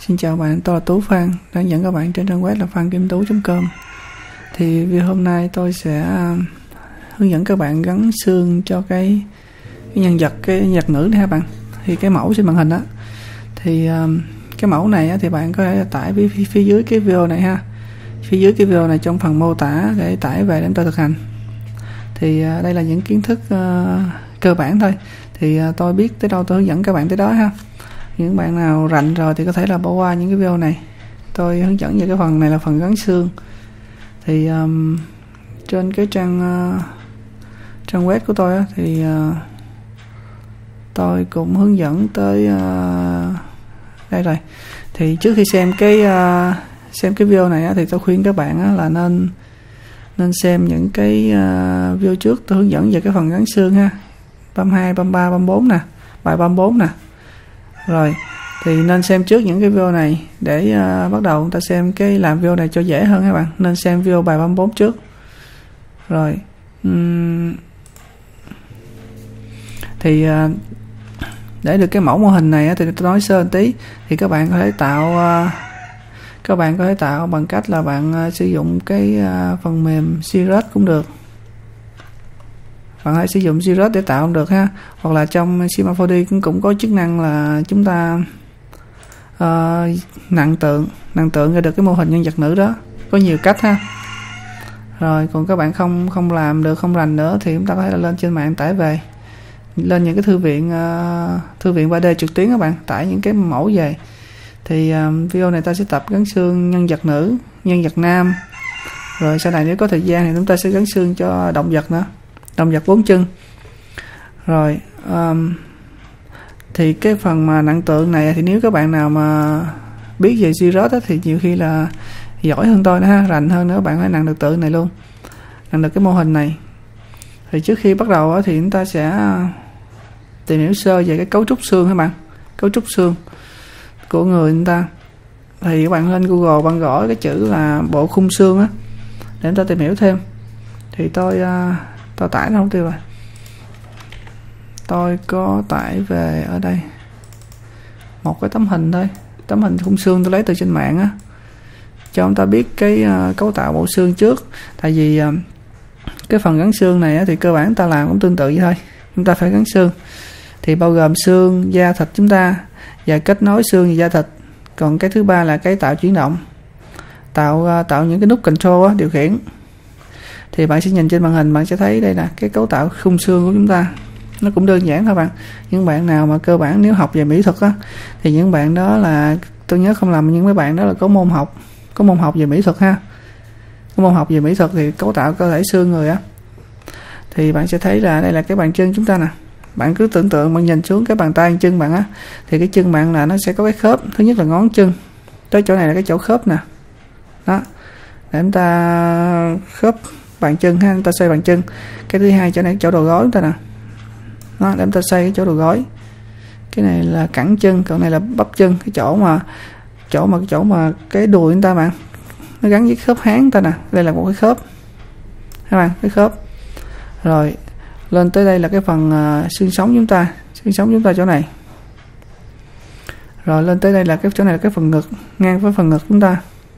Xin chào bạn, tôi là Tú Phan, đang dẫn các bạn trên trang web là phankimtú.com. Thì video hôm nay tôi sẽ hướng dẫn các bạn gắn xương cho cái nhân vật nữ này ha bạn. Thì cái mẫu trên màn hình đó, thì cái mẫu này á, thì bạn có thể tải phía dưới cái video này ha. Phía dưới cái video này trong phần mô tả để tải về để chúng ta thực hành. Thì đây là những kiến thức cơ bản thôi. Thì tôi biết tới đâu tôi hướng dẫn các bạn tới đó ha. Những bạn nào rành rồi thì có thể là bỏ qua những cái video này. Tôi hướng dẫn về cái phần này là phần gắn xương. Thì trên cái trang web của tôi á, thì tôi cũng hướng dẫn tới đây rồi. Thì trước khi xem cái video này á, thì tôi khuyên các bạn á, là nên xem những cái video trước tôi hướng dẫn về cái phần gắn xương ha. 32, 33, 34 nè, bài 34 nè. Rồi, thì nên xem trước những cái video này để bắt đầu ta xem cái làm video này cho dễ hơn các bạn. Nên xem video bài 34 trước. Rồi, thì để được cái mẫu mô hình này thì tôi nói sơ một tí. Thì các bạn có thể tạo bằng cách là bạn sử dụng cái phần mềm Cirrus cũng được. Bạn hãy sử dụng Cirrus để tạo cũng được ha. Hoặc là trong Cinema 4D cũng có chức năng là chúng ta nặng tượng ra được cái mô hình nhân vật nữ đó. Có nhiều cách ha. Rồi còn các bạn không làm được, không rành nữa thì chúng ta có thể là lên trên mạng tải về. Lên những cái thư viện 3D trực tuyến các bạn, tải những cái mẫu về. Thì video này ta sẽ tập gắn xương nhân vật nữ, nhân vật nam. Rồi sau này nếu có thời gian thì chúng ta sẽ gắn xương cho động vật nữa. Động vật 4 chân. Rồi thì cái phần mà nặng tượng này thì nếu các bạn nào mà biết về Cirrus thì nhiều khi là giỏi hơn tôi nữa ha, rành hơn nữa, bạn phải nặng được tượng này luôn, nặng được cái mô hình này. Thì trước khi bắt đầu thì chúng ta sẽ tìm hiểu sơ về cái cấu trúc xương các bạn, cấu trúc xương của người chúng ta. Thì các bạn lên Google bạn gõ cái chữ là bộ khung xương á để chúng ta tìm hiểu thêm. Thì tôi tải nó không tiêu rồi. Tôi có tải về ở đây một cái tấm hình thôi, tấm hình khung xương tôi lấy từ trên mạng á, cho chúng ta biết cái cấu tạo bộ xương trước. Tại vì cái phần gắn xương này á, thì cơ bản ta làm cũng tương tự vậy thôi. Chúng ta phải gắn xương thì bao gồm xương, da, thịt chúng ta và kết nối xương và da thịt. Còn cái thứ ba là cái tạo chuyển động, tạo những cái nút control á, điều khiển. Thì bạn sẽ nhìn trên màn hình, bạn sẽ thấy đây là cái cấu tạo khung xương của chúng ta. Nó cũng đơn giản thôi bạn. Những bạn nào mà cơ bản nếu học về mỹ thuật á, thì những bạn đó là, tôi nhớ không lầm, những mấy bạn đó là có môn học về mỹ thuật ha. Có môn học về mỹ thuật thì cấu tạo cơ thể xương người á. Thì bạn sẽ thấy là đây là cái bàn chân chúng ta nè. Bạn cứ tưởng tượng, bạn nhìn xuống cái bàn tay chân bạn á, thì cái chân bạn là nó sẽ có cái khớp. Thứ nhất là ngón chân, tới chỗ này là cái chỗ khớp nè. Đó, để chúng ta khớp bàn chân ha, chúng ta xoay bàn chân. Cái thứ hai chỗ này chỗ đầu gối chúng ta nè. Đó, để chúng ta xoay cái chỗ đầu gối. Cái này là cẳng chân, còn này là bắp chân, cái chỗ mà cái đùi chúng ta bạn, nó gắn với khớp háng ta nè. Đây là một cái khớp các bạn, cái khớp. Rồi lên tới đây là cái phần xương sống chúng ta chỗ này. Rồi lên tới đây là cái chỗ này là cái phần ngực, ngang với phần ngực chúng ta.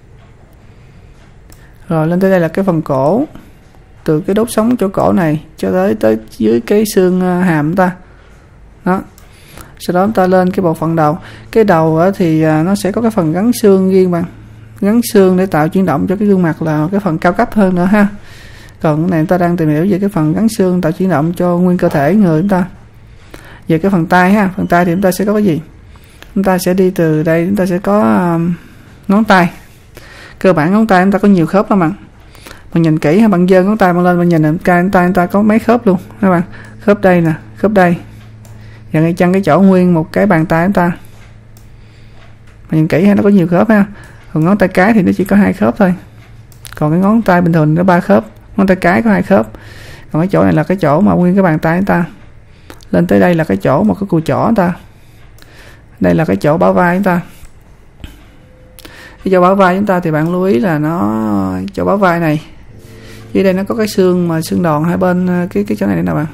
Rồi lên tới đây là cái phần cổ, từ cái đốt sống chỗ cổ này cho tới dưới cái xương hàm chúng ta. Đó. Sau đó chúng ta lên cái bộ phận đầu. Cái đầu thì nó sẽ có cái phần gắn xương riêng bạn. Gắn xương để tạo chuyển động cho cái gương mặt là cái phần cao cấp hơn nữa ha. Còn cái này chúng ta đang tìm hiểu về cái phần gắn xương tạo chuyển động cho nguyên cơ thể người chúng ta. Về cái phần tay ha, phần tay thì chúng ta sẽ có cái gì? Chúng ta sẽ đi từ đây, chúng ta sẽ có ngón tay. Cơ bản ngón tay chúng ta có nhiều khớp lắm bạn. Bạn nhìn kỹ ha, bạn giơ ngón tay bạn lên, bạn nhìn ngón tay chúng ta có mấy khớp luôn các bạn. Khớp đây nè, khớp đây. Và ngay chân cái chỗ nguyên một cái bàn tay chúng ta. Bạn nhìn kỹ ha, nó có nhiều khớp ha. Còn ngón tay cái thì nó chỉ có 2 khớp thôi. Còn cái ngón tay bình thường nó 3 khớp. Ngón tay cái có 2 khớp. Còn cái chỗ này là cái chỗ mà nguyên cái bàn tay chúng ta. Lên tới đây là cái chỗ một cái cùi chỏ chúng ta. Đây là cái chỗ bả vai chúng ta. Cái chỗ bả vai chúng ta thì bạn lưu ý là nó chỗ bả vai này, dưới đây nó có cái xương mà xương đòn hai bên cái chỗ này nè bạn.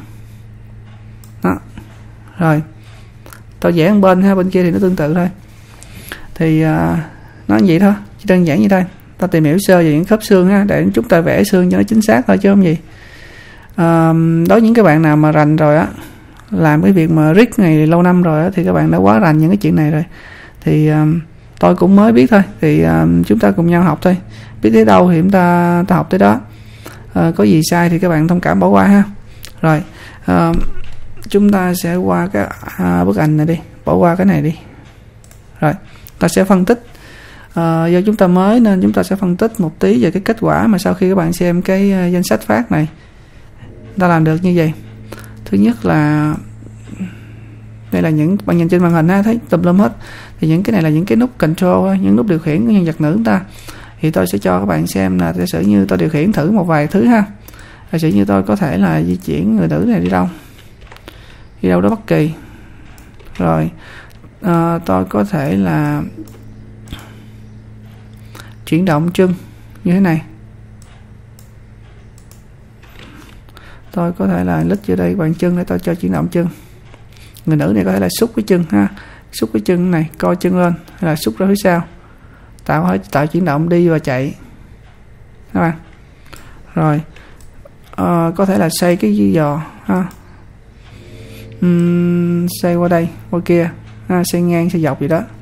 Đó. Rồi tôi vẽ bên ha, bên kia thì nó tương tự thôi. Thì nó như vậy thôi, chỉ đơn giản như thôi. Ta tìm hiểu sơ về những khớp xương ha, để chúng ta vẽ xương cho nó chính xác thôi chứ không gì. Đối với những cái bạn nào mà rành rồi á, làm cái việc mà riết này lâu năm rồi á, thì các bạn đã quá rành những cái chuyện này rồi. Thì tôi cũng mới biết thôi, thì chúng ta cùng nhau học thôi, biết tới đâu thì chúng ta học tới đó. Có gì sai thì các bạn thông cảm bỏ qua ha. Rồi chúng ta sẽ qua cái bức ảnh này đi, bỏ qua cái này đi. Rồi ta sẽ phân tích. Do chúng ta mới nên chúng ta sẽ phân tích một tí về cái kết quả mà sau khi các bạn xem cái danh sách phát này ta làm được như vậy. Thứ nhất là đây là những bạn nhìn trên màn hình ha, thấy tùm lum hết. Thì những cái này là những cái nút control, những nút điều khiển của nhân vật nữ chúng ta. Thì tôi sẽ cho các bạn xem là giả sử như tôi điều khiển thử một vài thứ ha. Giả sử như tôi có thể là di chuyển người nữ này đi đâu đó bất kỳ. Rồi tôi có thể là chuyển động chân như thế này. Tôi có thể là lít vô đây bàn chân để tôi cho chuyển động chân. Người nữ này có thể là xúc cái chân ha, xúc cái chân này, co chân lên, hay là xúc ra phía sau, tạo chuyển động đi và chạy các bạn. Rồi có thể là xoay cái dây giò ha, xoay qua đây qua kia ha, xoay ngang xoay dọc gì đó.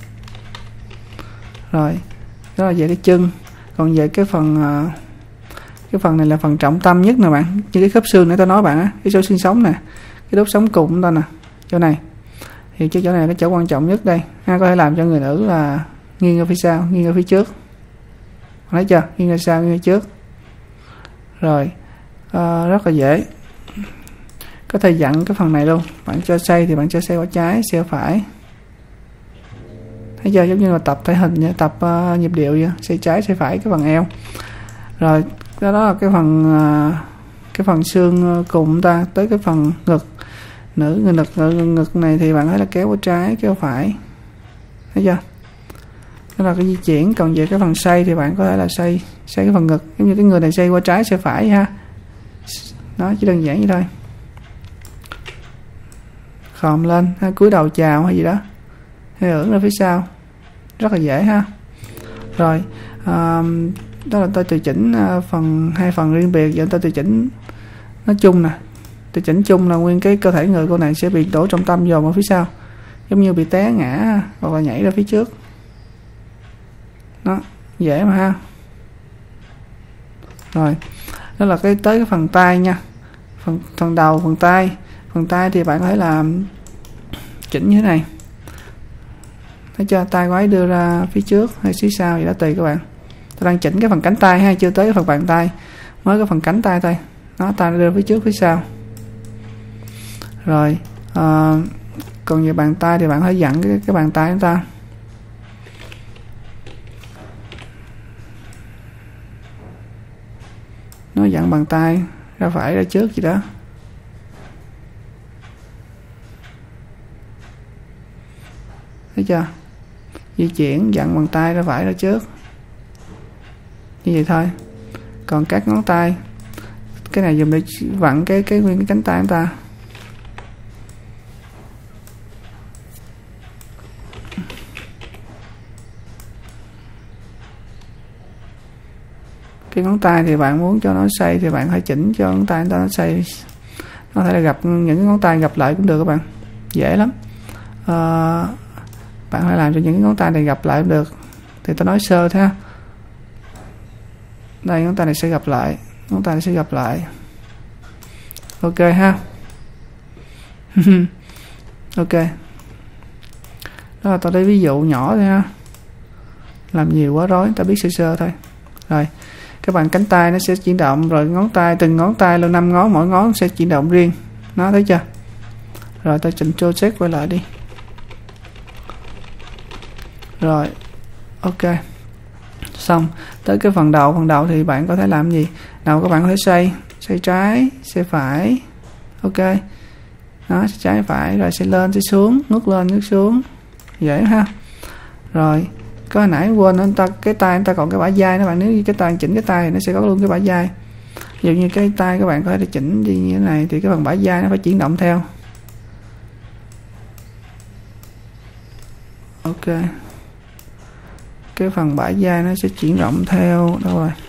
Rồi đó là về cái chân. Còn về cái phần này là phần trọng tâm nhất nè bạn, như cái khớp xương nãy tôi nói bạn á, cái chỗ xương sống nè, cái đốt sống cùng chúng ta nè, chỗ này thì chỗ này là cái chỗ quan trọng nhất đây ha. Có thể làm cho người nữ là nghiêng ra phía sau, nghiêng ra phía trước, thấy chưa, nghiêng ra sau, nghiêng ra trước. Rồi rất là dễ, có thể dặn cái phần này luôn. Bạn cho xoay thì bạn cho xoay qua trái, xoay qua phải, thấy chưa, giống như là tập thể hình, tập nhịp điệu vậy, xoay trái xoay phải cái phần eo. Rồi đó là cái phần xương cùng ta tới cái phần ngực nữ. Ngực này thì bạn thấy là kéo qua trái kéo phải, thấy chưa, đó là cái di chuyển. Còn về cái phần xoay thì bạn có thể là xoay cái phần ngực, giống như cái người này xoay qua trái xoay phải ha. Đó, chỉ đơn giản như thôi. Khom lên ha, cúi đầu chào hay gì đó, hay ưỡn ra phía sau, rất là dễ ha. Rồi đó là tôi tùy chỉnh hai phần riêng biệt. Giờ tôi tùy chỉnh nói chung nè, tùy chỉnh chung là nguyên cái cơ thể người cô này sẽ bị đổ trọng tâm dồn ở phía sau, giống như bị té ngã hoặc là nhảy ra phía trước. Đó, dễ mà ha. Rồi đó là tới cái phần tay nha, phần đầu, phần tay thì bạn có thể làm chỉnh như thế này, thấy chưa, tay quái đưa ra phía trước hay phía sau vậy đó, tùy các bạn. Tôi đang chỉnh cái phần cánh tay ha, chưa tới cái phần bàn tay, mới cái phần cánh tay thôi. Nó tay đưa phía trước phía sau. Rồi còn về bàn tay thì bạn phải dặn cái bàn tay chúng ta. Nó dặn bàn tay ra phải ra trước gì đó. Thấy chưa? Di chuyển dặn bàn tay ra phải ra trước. Như vậy thôi. Còn các ngón tay, cái này dùng để vặn cái nguyên cái cánh tay chúng ta. Cái ngón tay thì bạn muốn cho nó xoay thì bạn phải chỉnh cho ngón tay nó xoay. Nó có thể là gặp những cái ngón tay gặp lại cũng được các bạn, dễ lắm. Bạn phải làm cho những cái ngón tay này gặp lại cũng được. Thì tôi nói sơ thế. Đây, ngón tay này sẽ gặp lại, ngón tay này sẽ gặp lại. Ok ha. Ok. Đó là tôi lấy ví dụ nhỏ thôi ha. Làm nhiều quá rối, ta biết sơ sơ thôi. Rồi, các bạn cánh tay nó sẽ chuyển động, rồi ngón tay, từng ngón tay lên 5 ngón, mỗi ngón sẽ chuyển động riêng. Nó thấy chưa? Rồi ta chỉnh project quay lại đi. Rồi, ok. Xong, tới cái phần đầu thì bạn có thể làm gì? Đầu các bạn có thể xoay trái, xoay phải. Ok. Đó, xoay trái phải, rồi xoay lên, xoay xuống, ngước lên, ngước xuống. Dễ ha. Rồi, có hồi nãy quên anh ta cái tay anh ta còn cái bả vai đó bạn, nếu như cái tay chỉnh cái tay thì nó sẽ có luôn cái bả vai. Ví dụ như cái tay các bạn có thể chỉnh như thế này thì cái phần bả vai nó phải chuyển động theo. Ok. cái phần bả vai nó sẽ chuyển động theo đâu rồi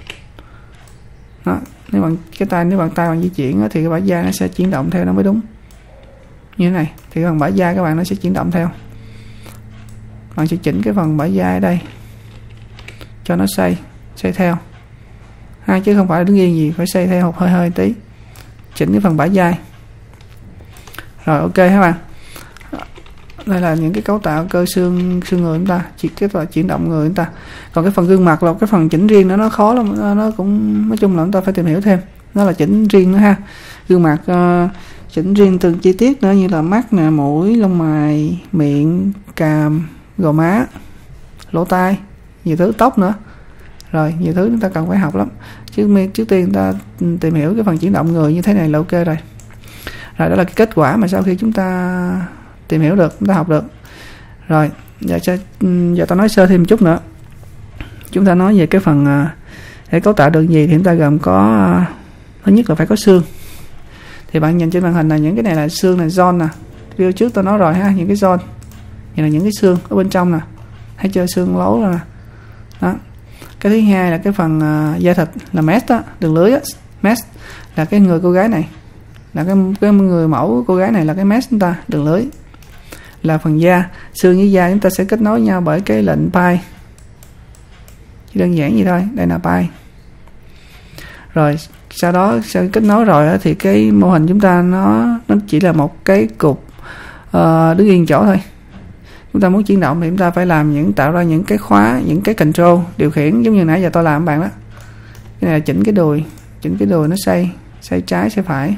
đó. Nếu bạn tay bạn di chuyển thì cái bả vai nó sẽ chuyển động theo nó mới đúng, như thế này thì phần bả vai các bạn nó sẽ chuyển động theo. Bạn sẽ chỉnh cái phần bả vai ở đây cho nó xoay theo ha, chứ không phải đứng yên gì, phải xoay theo hơi tí, chỉnh cái phần bả vai. Rồi ok các bạn, đây là những cái cấu tạo cơ xương người chúng ta, cái chuyển động người chúng ta. Còn cái phần gương mặt là cái phần chỉnh riêng nó khó lắm, nó cũng nói chung là chúng ta phải tìm hiểu thêm, nó là chỉnh riêng nữa ha. Gương mặt chỉnh riêng từng chi tiết nữa, như là mắt nè, mũi, lông mày, miệng, cằm, gò má, lỗ tai, nhiều thứ, tóc nữa. Rồi nhiều thứ chúng ta cần phải học lắm. Trước tiên chúng ta tìm hiểu cái phần chuyển động người như thế này là ok rồi. Rồi đó là cái kết quả mà sau khi chúng ta tìm hiểu được, chúng ta học được. Rồi giờ ta nói sơ thêm một chút nữa. Chúng ta nói về cái phần để cấu tạo được gì thì chúng ta gồm có thứ nhất là phải có xương. Thì bạn nhìn trên màn hình là những cái này là xương, này giòn nè. Video trước tôi nói rồi ha, những cái giòn. Đây là những cái xương ở bên trong nè. Hay chơi xương lấu rồi nè. Đó. Cái thứ hai là cái phần da thịt là mesh đó, đường lưới á, mesh là cái người cô gái này. Là cái người mẫu cô gái này là cái mesh chúng ta, đường lưới. Là phần da, xương với da chúng ta sẽ kết nối nhau bởi cái lệnh pi. Chỉ đơn giản vậy thôi, đây là pi. Rồi sau đó sau kết nối rồi thì cái mô hình chúng ta nó chỉ là một cái cục đứng yên chỗ thôi. Chúng ta muốn chuyển động thì chúng ta phải tạo ra những cái khóa, những cái control điều khiển giống như nãy giờ tôi làm bạn đó. Cái này là chỉnh cái đùi nó xoay trái xoay phải.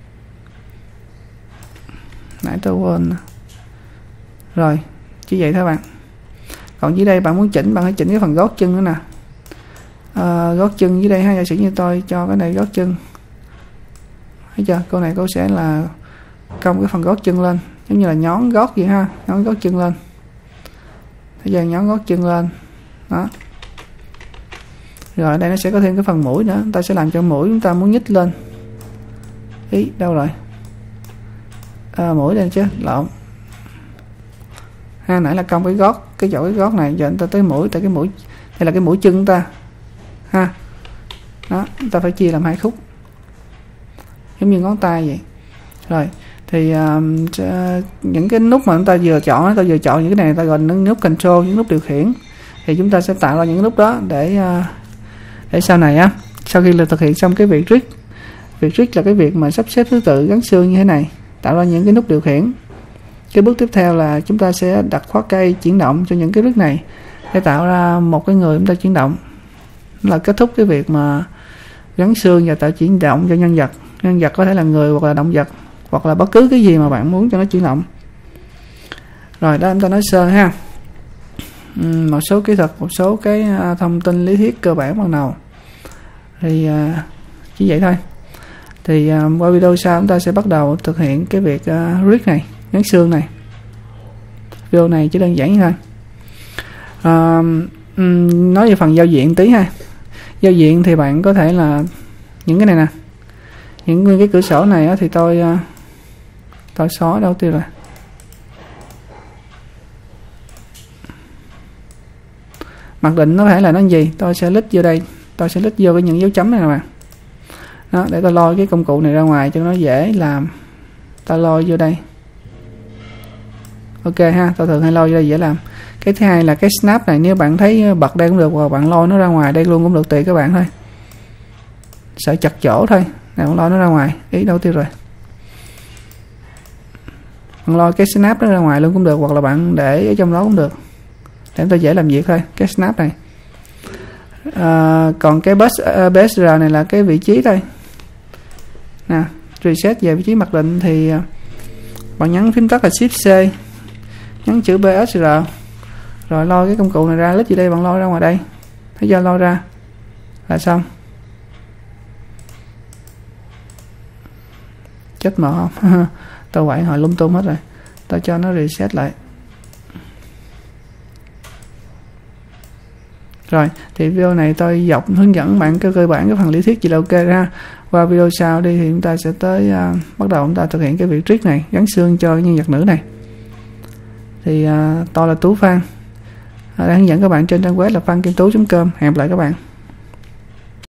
Nãy tôi quên. Rồi, chỉ vậy thôi bạn. Còn dưới đây bạn muốn chỉnh, bạn hãy chỉnh cái phần gót chân nữa nè. Gót chân dưới đây ha, giả sử như tôi cho cái này gót chân. Thấy chưa? Cô này cô sẽ là cong cái phần gót chân lên, giống như là nhón gót vậy ha, nhón gót chân lên. Thấy chưa? Nhón gót chân lên. Đó. Rồi ở đây nó sẽ có thêm cái phần mũi nữa, ta sẽ làm cho mũi chúng ta muốn nhích lên. Ý, đâu rồi? Mũi đây chứ, lộn. Ha, nãy là cong cái gót, cái gót này, giờ chúng ta tới mũi, tại cái mũi đây là cái mũi chân ta. Ha. Đó, chúng ta phải chia làm hai khúc. Giống như ngón tay vậy. Rồi, thì những cái nút mà chúng ta vừa chọn những cái này ta gọi là những nút control, những nút điều khiển. Thì chúng ta sẽ tạo ra những nút đó để sau này á, sau khi là thực hiện xong cái việc rig là cái việc mà sắp xếp thứ tự gắn xương như thế này, tạo ra những cái nút điều khiển. Cái bước tiếp theo là chúng ta sẽ đặt khóa cây chuyển động cho những cái rig này để tạo ra một cái người chúng ta chuyển động, là kết thúc cái việc mà gắn xương và tạo chuyển động cho nhân vật. Nhân vật có thể là người hoặc là động vật hoặc là bất cứ cái gì mà bạn muốn cho nó chuyển động. Rồi đó, chúng ta nói sơ ha, một số kỹ thuật, một số cái thông tin lý thuyết cơ bản ban đầu thì chỉ vậy thôi. Thì qua video sau chúng ta sẽ bắt đầu thực hiện cái việc rig này, gắn xương này. Video này chỉ đơn giản như thôi. Nói về phần giao diện tí ha. Giao diện thì bạn có thể là những cái này nè, những cái cửa sổ này thì tôi xóa đâu tiêu rồi. Mặc định nó có thể là nó gì, tôi sẽ lít vô đây, tôi sẽ lít vô cái những dấu chấm này nè bạn. Đó, để tôi lôi cái công cụ này ra ngoài cho nó dễ làm. Ta lôi vô đây. Ok ha, tôi thường hay lôi vô đây dễ làm. Cái thứ hai là cái snap này, nếu bạn thấy bật đây cũng được, hoặc bạn lôi nó ra ngoài đây luôn cũng được, tùy các bạn thôi. Sợ chặt chỗ thôi. Này bạn lôi nó ra ngoài, ý đâu tiêu rồi. Bạn lôi cái snap nó ra ngoài luôn cũng được, hoặc là bạn để ở trong đó cũng được, để tôi dễ làm việc thôi. Cái snap này. Còn cái BSR này là cái vị trí thôi nè. Reset về vị trí mặc định thì bạn nhấn phím tắt là Shift C, nhấn chữ BSR, rồi lôi cái công cụ này ra, lít gì đây bạn lôi ra ngoài đây, thấy chưa, lôi ra là xong. Chết mở không? Tôi quậy hồi lung tung hết rồi, tôi cho nó reset lại. Rồi, thì video này tôi hướng dẫn bạn cơ bản cái phần lý thuyết gì là ok ra. Qua video sau đi thì chúng ta sẽ tới bắt đầu chúng ta thực hiện cái việc trick này, gắn xương cho nhân vật nữ này. Thì tôi là Tú Phan. đã hướng dẫn các bạn trên trang web là phankimtú.com. Hẹn gặp lại các bạn.